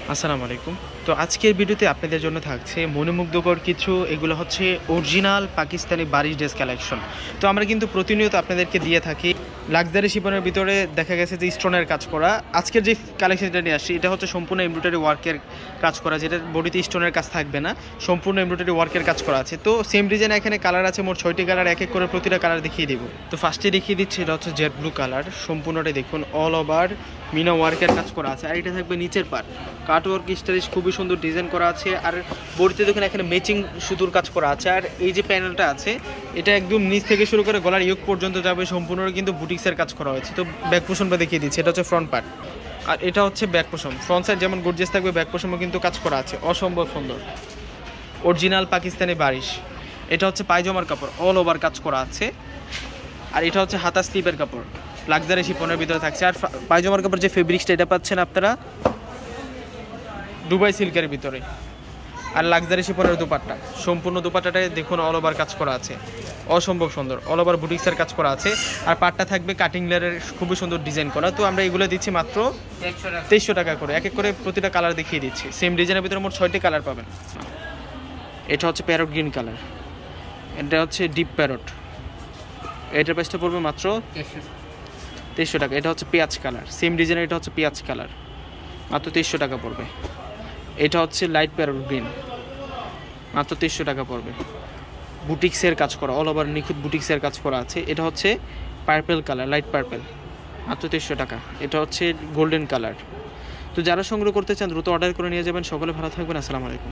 আসসালামু আলাইকুম। তো আজকের ভিডিওতে আপনাদের জন্য থাকছে মনোমুগ্ধকর কিছু, এগুলো হচ্ছে অরিজিনাল পাকিস্তানি বারিশ ড্রেস কালেকশন। তো আমরা কিন্তু প্রতিনিয়ত আপনাদেরকে দিয়ে থাকি লাক্সারি শিপনের ভিতরে দেখা গেছে যে স্টোনের কাজ করা। আজকের যে কালেকশনটা নিয়ে আসছি এটা হচ্ছে সম্পূর্ণ এমব্রয়ডারি ওয়ার্কের কাজ করা, যেটা বডিতে স্টোনের কাজ থাকবে না, সম্পূর্ণ এমব্রয়ডারি ওয়ার্কের কাজ করা আছে। তো সেম ডিজাইন এখানে কালার আছে মোট 6টি কালার, এক এক করে প্রতিটা কালার দেখিয়ে দেবো। তো ফার্স্টে দেখিয়ে দিচ্ছি, এটা হচ্ছে জেড ব্লু কালার, সম্পূর্ণটাই দেখুন অল ওভার মিনা ওয়ার্কের কাজ করা আছে। আর এটা থাকবে নিচের পার্ট কাট ওয়ার্ক স্টাইলিশ, খুবই সুন্দর ডিজাইন করা আছে। আর বডিতে দেখুন এখানে ম্যাচিং সুতোর কাজ করা আছে। আর এই যে প্যানেলটা আছে এটা একদম নিচ থেকে শুরু করে গলার ইয়োগ পর্যন্ত যাবে, সম্পূর্ণ কিন্তু বুটিক্সের কাজ করা হয়েছে। তো ব্যাক পোষণটা দেখিয়ে দিচ্ছি, এটা হচ্ছে ফ্রন্ট পার্ট আর এটা হচ্ছে ব্যাক পোষণ। ফ্রন্ট সাইড যেমন গর্জিয়াস থাকবে, ব্যাক পোষণও কিন্তু কাজ করা আছে, অসম্ভব সুন্দর অরিজিনাল পাকিস্তানি বারিশ। এটা হচ্ছে পায়জামার কাপড়, অল ওভার কাজ করা আছে। আর এটা হচ্ছে হাতা স্লিপের কাপড়, লাক্সারি শিপনের ভিতরে থাকছে। আর পায়জামার কাপড় যে ফেব্রিক্সটা এটা পাচ্ছেন আপনারা দুবাই সিল্কের ভিতরে। আর লাক্সারি শিপনের দুপাট্টা, সম্পূর্ণ দুপাট্টাটায় দেখুন অল ওভার কাজ করা আছে, অসম্ভব সুন্দর অল ওভার বুটিক্সের কাজ করা আছে। আর পাটটা থাকবে কাটিং লেয়ারের, খুবই সুন্দর ডিজাইন করা। তো আমরা এগুলো দিচ্ছি মাত্র 2300 টাকা করে, এক এক করে প্রতিটা কালার দেখিয়ে দিচ্ছি। সেম ডিজাইনের ভিতরে মোট 6টি কালার পাবেন। এটা হচ্ছে প্যারট গ্রিন কালার, এটা হচ্ছে ডিপ প্যারট, এটার প্রাইসটা পড়বে মাত্র 2300 টাকা। এটা হচ্ছে পেঁয়াজ কালার, সেম ডিজাইনের, এটা হচ্ছে পেঁয়াজ কালার, মাত্র 2300 টাকা পড়বে। এটা হচ্ছে লাইট প্যারট গ্রিন, মাত্র 2300 টাকা পড়বে। বুটিক্সের কাজ করা, অল ওভার নিখুঁত বুটিক্সের কাজ করা আছে। এটা হচ্ছে পার্পেল কালার, লাইট পার্পেল, মাত্র 2300 টাকা। এটা হচ্ছে গোল্ডেন কালার। তো যারা সংগ্রহ করতে চান দ্রুত অর্ডার করে নিয়ে যাবেন। সকলে ভালো থাকবেন, আসসালামু আলাইকুম।